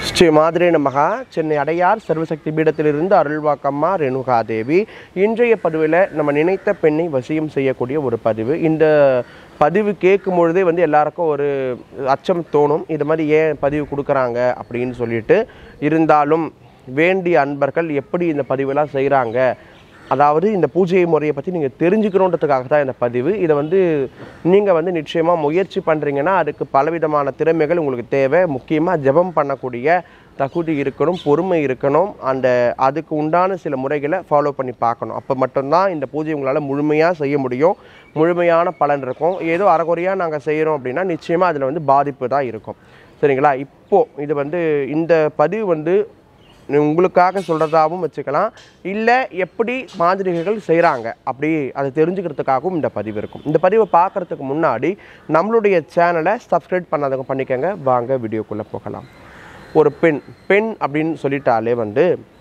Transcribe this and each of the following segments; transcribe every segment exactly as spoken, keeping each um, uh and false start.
ஸ்ரீ மாதிரே நமகா. சென்னை அடையார் சர்வசக்தி பீடத்திலிருந்து அருள்வாக்கம்மா ரேணுகா தேவி. இன்றைய பதிவில் நம்ம நினைத்த பெண்ணை வசியம் செய்யக்கூடிய ஒரு பதிவு. இந்த பதிவு கேட்கும் பொழுதே வந்து எல்லாருக்கும் ஒரு அச்சம் தோணும், இது மாதிரி ஏன் பதிவு கொடுக்குறாங்க அப்படின்னு சொல்லிட்டு. இருந்தாலும் வேண்டிய அன்பர்கள் எப்படி இந்த பதிவெல்லாம் செய்கிறாங்க, அதாவது இந்த பூஜை முறையை பற்றி நீங்கள் தெரிஞ்சுக்கணுன்றதுக்காக தான் இந்த பதிவு. இதை வந்து நீங்கள் வந்து நிச்சயமாக முயற்சி பண்ணுறீங்கன்னா அதுக்கு பலவிதமான திறமைகள் உங்களுக்கு தேவை. முக்கியமாக ஜெபம் பண்ணக்கூடிய தகுதி இருக்கணும், பொறுமை இருக்கணும், அந்த அதுக்கு உண்டான சில முறைகளை ஃபாலோ பண்ணி பார்க்கணும். அப்போ மட்டும்தான் இந்த பூஜை உங்களால் முழுமையாக செய்ய முடியும், முழுமையான பலன் இருக்கும். ஏதோ அரைகுறையாக நாங்கள் செய்கிறோம் அப்படின்னா நிச்சயமாக அதில் வந்து பாதிப்பு தான் இருக்கும். சரிங்களா? இப்போது இது வந்து இந்த பதிவு வந்து உங்களுக்காக சொல்கிறதாகவும் வச்சுக்கலாம், இல்லை எப்படி மாந்திரிகர்கள் செய்கிறாங்க அப்படி அதை தெரிஞ்சுக்கிறதுக்காகவும் இந்த பதிவு இருக்கும். இந்த பதிவை பார்க்குறதுக்கு முன்னாடி நம்மளுடைய சேனலை சப்ஸ்கிரைப் பண்ணாதவங்க பண்ணிக்கோங்க. வாங்க வீடியோக்குள்ளே போகலாம். ஒரு பெண் பெண் அப்படின்னு சொல்லிட்டாலே வந்து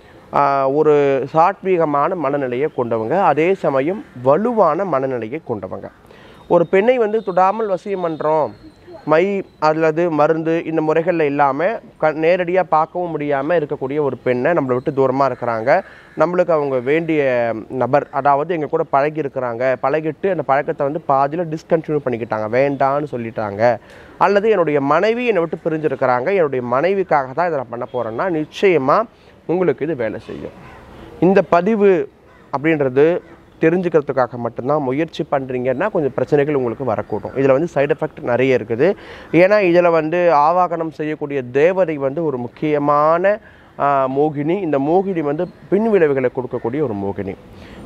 ஒரு சாத்வீகமான மனநிலையை கொண்டவங்க, அதே சமயம் வலுவான மனநிலையை கொண்டவங்க. ஒரு பெண்ணை வந்து தொடாமல் வசியம் பண்ணுறோம், மை அல்லது மருந்து இந்த முறைகளில் இல்லாமல் க நேரடியாக பார்க்கவும் முடியாமல் இருக்கக்கூடிய ஒரு பெண்ணை நம்மளை விட்டு தூரமாக இருக்கிறாங்க. நம்மளுக்கு அவங்க வேண்டிய நபர், அதாவது எங்கள் கூட பழகி இருக்கிறாங்க, பழகிட்டு அந்த பழக்கத்தை வந்து பாதியில் டிஸ்கண்டினியூ பண்ணிக்கிட்டாங்க, வேண்டான்னு சொல்லிட்டாங்க. அல்லது என்னுடைய மனைவி என்னை விட்டு பிரிஞ்சிருக்கிறாங்க, என்னுடைய மனைவிக்காக தான் இதை நான் பண்ண போகிறேன்னா நிச்சயமாக உங்களுக்கு இது வேலை செய்யும். இந்த பதிவு அப்படின்றது தெரிஞ்சுக்கிறதுக்காக மட்டும்தான் முயற்சி பண்ணுறீங்கன்னா கொஞ்சம் பிரச்சனைகள் உங்களுக்கு வரக்கூடும். இதில் வந்து சைடு எஃபெக்ட் நிறைய இருக்குது. ஏன்னா இதில் வந்து ஆவாகனம் செய்யக்கூடிய தேவதை வந்து ஒரு முக்கியமான மோகினி. இந்த மோகினி வந்து பின் விளைவுகளை கொடுக்கக்கூடிய ஒரு மோகினி.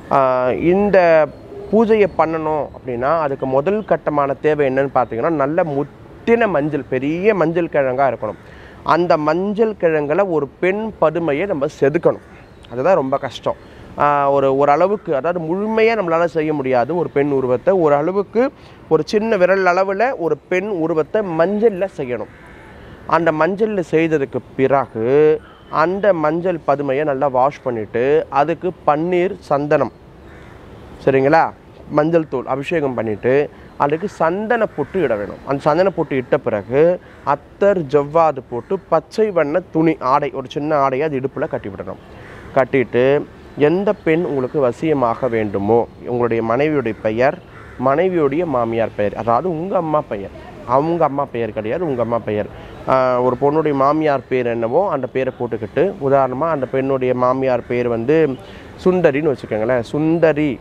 இந்த பூஜையை பண்ணணும் அப்படின்னா அதுக்கு முதல் கட்டமான தேவை என்னன்னு பார்த்தீங்கன்னா, நல்ல முத்தின மஞ்சள், பெரிய மஞ்சள் கிழங்காக இருக்கணும். அந்த மஞ்சள் கிழங்கில் ஒரு பெண் பதுமையை நம்ம செதுக்கணும். அதுதான் ரொம்ப கஷ்டம். ஒரு ஓரளவுக்கு, அதாவது முழுமையாக நம்மளால் செய்ய முடியாது ஒரு பெண் உருவத்தை. ஓரளவுக்கு ஒரு சின்ன விரல் அளவில் ஒரு பெண் உருவத்தை மஞ்சளில் செய்யணும். அந்த மஞ்சளில் செய்ததுக்கு பிறகு அந்த மஞ்சள் பதுமையை நல்லா வாஷ் பண்ணிவிட்டு அதுக்கு பன்னீர் சந்தனம், சரிங்களா, மஞ்சள் தூள் அபிஷேகம் பண்ணிவிட்டு அதுக்கு சந்தன பொட்டு இட வேணும். அந்த சந்தன பொட்டு இட்ட பிறகு அத்தர் ஜவ்வாது போட்டு பச்சை வண்ண துணி ஆடை, ஒரு சின்ன ஆடையை அது இடுப்பில் கட்டி விடணும். கட்டிட்டு எந்த பெண் உங்களுக்கு வசியமாக வேண்டுமோ, உங்களுடைய மனைவியுடைய பெயர், மனைவியுடைய மாமியார் பெயர், அதாவது உங்கள் அம்மா பெயர், அவங்க அம்மா பெயர் கிடையாது, உங்கள் அம்மா பெயர். ஒரு பொண்ணுடைய மாமியார் பேர் என்னவோ அந்த பேரை போட்டுக்கிட்டு, உதாரணமாக அந்த பெண்ணுடைய மாமியார் பேர் வந்து சுந்தரின்னு வச்சுக்கோங்களேன், சுந்தரி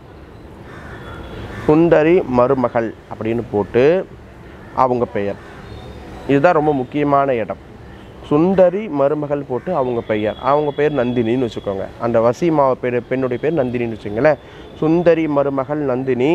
சுந்தரி மருமகள் அப்படின்னு போட்டு அவங்க பெயர். இதுதான் ரொம்ப முக்கியமான இடம். சுந்தரி மருமகள் போட்டு அவங்க பெயர், அவங்க பேர் நந்தினின்னு வச்சுக்கோங்க. அந்த வசிமாவ பேர், பெண்ணுடைய பேர் நந்தினின்னு வச்சுக்கோங்களேன். சுந்தரி மருமகள் நந்தினி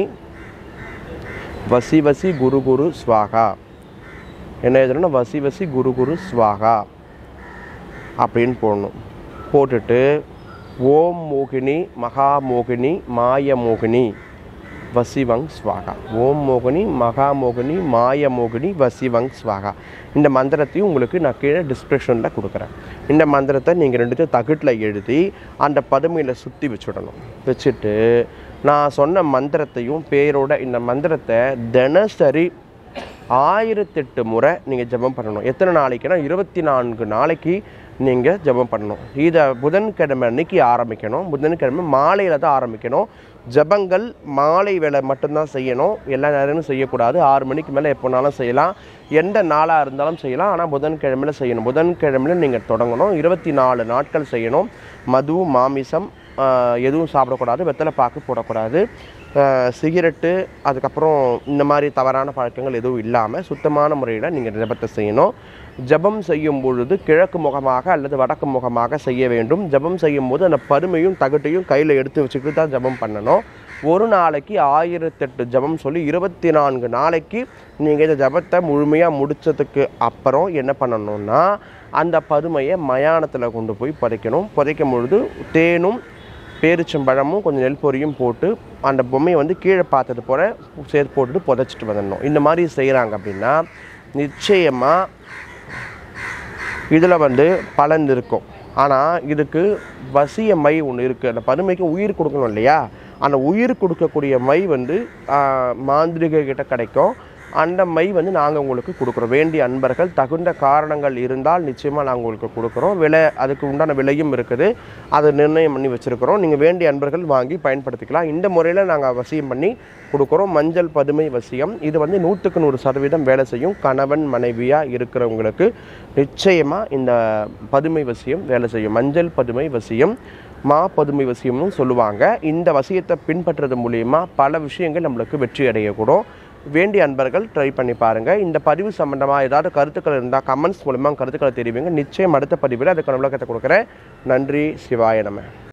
வசி வசி குரு குரு ஸ்வாகா. என்ன எழுதணும்னா வசி வசி குரு குரு ஸ்வாகா அப்படின்னு போடணும். போட்டுட்டு ஓம் மோகினி மகா மோகினி மாய மோகினி வசிவங் ஸ்வாகா, ஓம் மோகினி மகா மோகினி மாய மோகினி வசிவங் ஸ்வாகா. இந்த மந்திரத்தையும் உங்களுக்கு நான் கீழே டிஸ்கிரிப்ஷனில் கொடுக்குறேன். இந்த மந்திரத்தை நீங்கள் ரெண்டுத்தையும் தகுட்டில் எழுதி அந்த பதுமையில் சுற்றி வச்சுடணும். வச்சுட்டு நான் சொன்ன மந்திரத்தையும் பேரோட இந்த மந்திரத்தை தினசரி ஆயிரத்தெட்டு முறை நீங்கள் ஜபம் பண்ணணும். எத்தனை நாளைக்குன்னா இருபத்தி நான்கு நாளைக்கு நீங்கள் ஜபம் பண்ணணும். இதை புதன்கிழமை அன்னைக்கு ஆரம்பிக்கணும். புதன்கிழமை மாலையில் தான் ஆரம்பிக்கணும். ஜபங்கள் மாலை வேலை மட்டும்தான் செய்யணும், எல்லா நேரமும் செய்யக்கூடாது. ஆறு மணிக்கு மேலே எப்போனாலும் செய்யலாம், எந்த நாளாக இருந்தாலும் செய்யலாம். ஆனால் புதன்கிழமையில் செய்யணும். புதன்கிழமையில் நீங்கள் தொடங்கணும். இருபத்தி நாலு நாட்கள் செய்யணும். மது மாமிசம் எதுவும் சாப்பிடக்கூடாது, வெத்தலை பாக்கு போடக்கூடாது, சிகரெட்டு அதுக்கப்புறம் இந்த மாதிரி தவறான பழக்கங்கள் எதுவும் இல்லாமல் சுத்தமான முறையில் நீங்கள் ஜபத்தை செய்யணும். ஜபம் செய்யும் பொழுது கிழக்கு முகமாக அல்லது வடக்கு முகமாக செய்ய வேண்டும். ஜபம் செய்யும் போது அந்த பருமையும் தகட்டையும் கையில் எடுத்து வச்சுக்கிட்டு தான் ஜபம் பண்ணணும். ஒரு நாளைக்கு ஆயிரத்தெட்டு ஜபம் சொல்லி இருபத்தி நான்கு நாளைக்கு நீங்கள் இந்த ஜபத்தை முழுமையாக முடித்ததுக்கு அப்புறம் என்ன பண்ணணும்னா அந்த பருமையை மயானத்தில் கொண்டு போய் புதைக்கணும். புதைக்கும் பொழுது தேனும் பேரிச்சம்பழமும் கொஞ்சம் நெல் பொரியும் போட்டு அந்த பொம்மையை வந்து கீழே பார்த்தது போல் சேர்த்து போட்டுட்டு புதைச்சிட்டு வந்துடணும். இந்த மாதிரி செய்கிறாங்க அப்படின்னா நிச்சயமாக இதில் வந்து பலன் இருக்கும். ஆனால் இதுக்கு வசிய மை ஒன்று இருக்குது. அந்த பதுமைக்கு உயிர் கொடுக்கணும் இல்லையா, அந்த உயிர் கொடுக்கக்கூடிய மை வந்து மாந்திரிகர்கிட்ட கிடைக்கும். அந்த மை வந்து நாங்கள் உங்களுக்கு கொடுக்குறோம். வேண்டிய அன்பர்கள் தகுந்த காரணங்கள் இருந்தால் நிச்சயமாக நாங்கள் உங்களுக்கு கொடுக்குறோம். விலை அதுக்கு உண்டான விலையும் இருக்குது, அதை நிர்ணயம் பண்ணி வச்சுருக்கிறோம். நீங்கள் வேண்டிய அன்பர்கள் வாங்கி பயன்படுத்திக்கலாம். இந்த முறையில் நாங்கள் வசியம் பண்ணி கொடுக்குறோம். மஞ்சள் பதுமை வசியம் இது வந்து நூற்றுக்கு நூறு சதவீதம் வேலை செய்யும். கணவன் மனைவியாக இருக்கிறவங்களுக்கு நிச்சயமாக இந்த பதுமை வசியம் வேலை செய்யும். மஞ்சள் பதுமை வசியம், மா பதுமை வசியம்னு சொல்லுவாங்க. இந்த வசியத்தை பின்பற்றுறது மூலிமா பல விஷயங்கள் நம்மளுக்கு வெற்றி அடையக்கூடும். வேண்டிய அன்பர்கள் ட்ரை பண்ணி பாருங்கள். இந்த பதிவு சம்பந்தமாக ஏதாவது கருத்துக்கள் இருந்தால் கமெண்ட்ஸ் மூலமாக கருத்துக்களை தெரிவிங்க. நிச்சயம் அடுத்த பதிவில் அதுக்கான விளக்கத்தை கொடுக்குறேன். நன்றி. சிவாய நம.